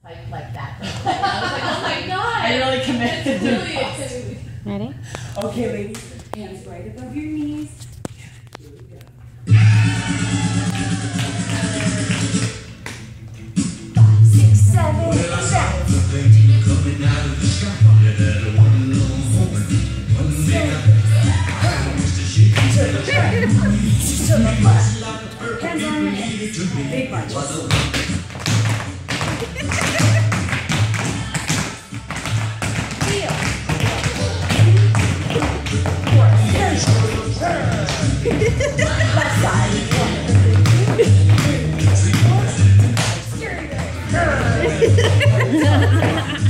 like that. I was like, oh my god! I really committed. Really Ready? Okay, ladies. Hands right above your knees. Here we go. 5, 6, 7, 8. Coming out of the sky, that one little moment, one day I used to shake To the left. Hands on your hips. Big march. Left side.